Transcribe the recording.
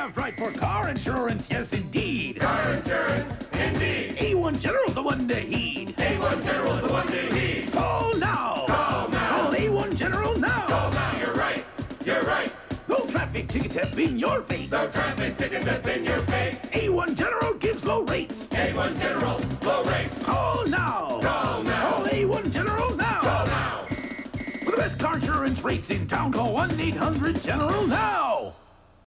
Sounds right for car insurance, yes indeed. Car insurance, indeed. A1 General's the one to heed. A1 General's the one to heed. Call now. Call now. Call A1 General now. Call now, you're right. You're right. No traffic tickets have been your fate. No traffic tickets have been your fate. A1 General gives low rates. A1 General, low rates. Call now. Call now. Call A1 General now. Call now. For the best car insurance rates in town, call 1-800-GENERAL now.